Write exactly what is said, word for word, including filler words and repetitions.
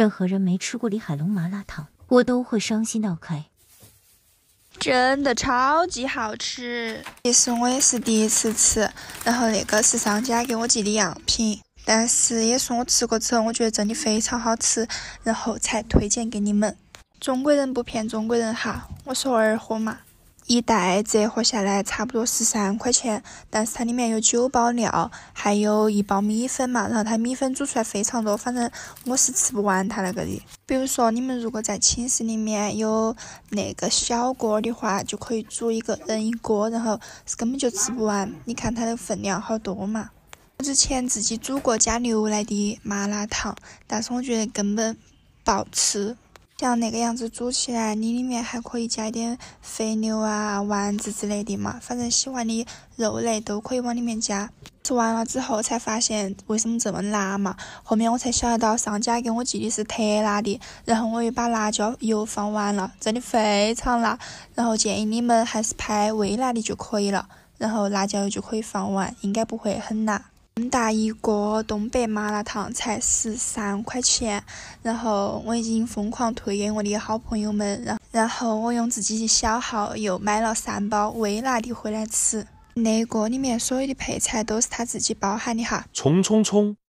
任何人没吃过李海龙麻辣烫，我都会伤心到开。 真的超级好吃，其实我也是第一次吃，然后那个是商家给我寄的样品，但是也是我吃过之后，我觉得真的非常好吃，然后才推荐给你们。中国人不骗中国人哈，我说二货嘛。一袋折合下来差不多十三块钱，但是它里面有九包料，还有一包米粉嘛，然后它米粉煮出来非常多，反正我是吃不完它那个的。比如说你们如果在寝室里面有那个小锅的话，就可以煮一个人一锅，然后是根本就吃不完。你看它的分量好多嘛。我之前自己煮过加牛奶的麻辣烫，但是我觉得根本不好吃。像那个样子煮起来，你里面还可以加一点肥牛啊、丸子之类的嘛，反正喜欢的肉类都可以往里面加。吃完了之后才发现为什么这么辣嘛，后面我才晓得到商家给我寄的是特辣的，然后我又把辣椒油放完了，真的非常辣。然后建议你们还是拍微辣的就可以了，然后辣椒油就可以放完，应该不会很辣。这么大一锅东北麻辣烫才十三块钱，然后我已经疯狂推给我的好朋友们，然后然后我用自己的小号又买了三包微辣的回来吃。那锅里面所有的配菜都是他自己包含的哈。 冲冲冲！